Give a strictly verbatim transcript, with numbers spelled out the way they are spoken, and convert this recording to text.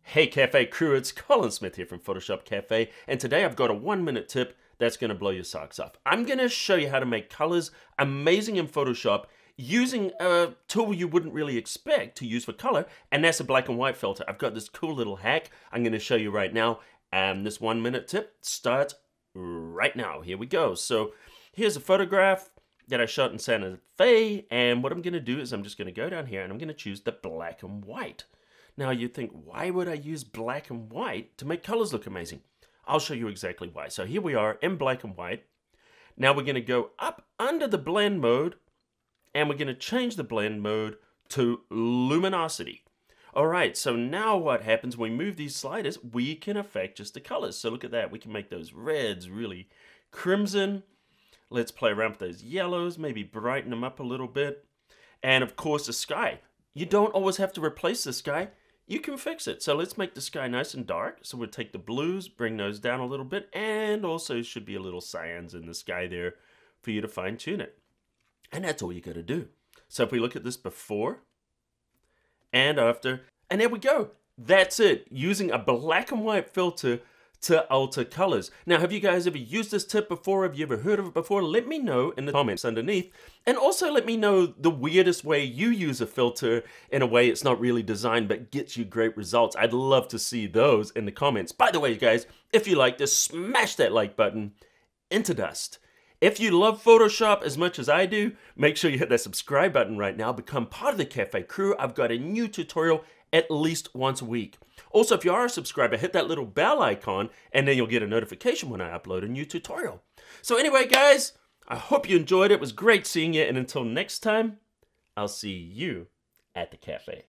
Hey Cafe crew, it's Colin Smith here from Photoshop Cafe, and today I've got a one minute tip that's going to blow your socks off. I'm going to show you how to make colors amazing in Photoshop using a tool you wouldn't really expect to use for color, and that's a black and white filter. I've got this cool little hack I'm going to show you right now, and this one minute tip starts right now. Here we go. So here's a photograph that I shot in Santa Fe, and what I'm going to do is I'm just going to go down here and I'm going to choose the black and white. Now you think, why would I use black and white to make colors look amazing? I'll show you exactly why. So here we are in black and white. Now we're going to go up under the blend mode and we're going to change the blend mode to luminosity. All right, so now what happens when we move these sliders, we can affect just the colors. So look at that. We can make those reds really crimson. Let's play around with those yellows, maybe brighten them up a little bit. And of course the sky. You don't always have to replace the sky. You can fix it. So let's make the sky nice and dark. So we'll take the blues, bring those down a little bit, and also should be a little cyans in the sky there for you to fine tune it. And that's all you got to do. So if we look at this before and after, and there we go. That's it. Using a black and white filter to alter colors. Now, have you guys ever used this tip before? Have you ever heard of it before? Let me know in the comments underneath. And also let me know the weirdest way you use a filter in a way it's not really designed but gets you great results. I'd love to see those in the comments. By the way, guys, if you like this, smash that like button into dust. If you love Photoshop as much as I do, make sure you hit that subscribe button right now. Become part of the Cafe crew. I've got a new tutorial at least once a week. Also, if you are a subscriber, hit that little bell icon and then you'll get a notification when I upload a new tutorial. So anyway, guys, I hope you enjoyed it. It was great seeing you, and until next time, I'll see you at the cafe.